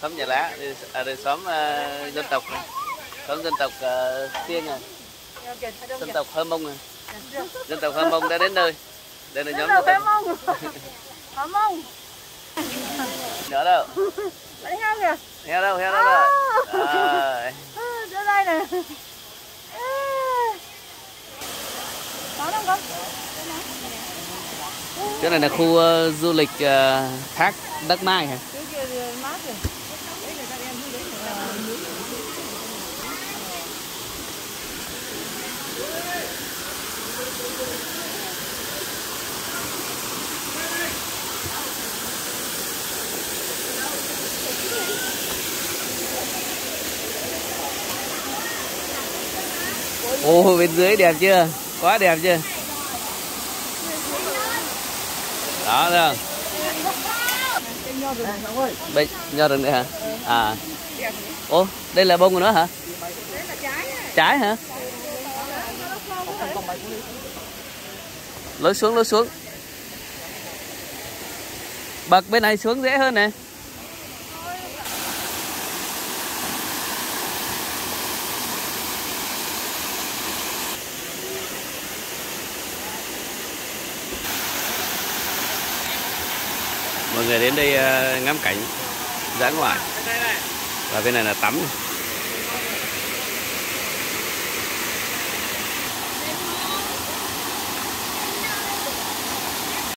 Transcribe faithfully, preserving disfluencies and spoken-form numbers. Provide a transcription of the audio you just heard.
xóm Nhà Lá, đây, à, đây xóm uh, dân tộc này. Xóm dân tộc uh, Xiêng này, dân tộc Hơ Mông này. Dân tộc Hơ Mông đã đến nơi. Đây là nhóm dân tộc Hơ Mông. Hơ Mông. Nữa đâu? Đấy heo kìa. Heo đâu, heo đâu rồi. À. Đưa đây này. Có đâu không? Cái này là khu uh, du lịch uh, thác Đắc Mai hả? Ồ, bên dưới đẹp chưa? Quá đẹp chưa? Đó thấy không? Bên nho rừng đây hả? À. Ồ, đây là bông của nó hả? Trái hả? Lối xuống, lối xuống. Bậc bên này xuống dễ hơn này. Mọi người đến đây ngắm cảnh dã ngoại. Và bên này là tắm.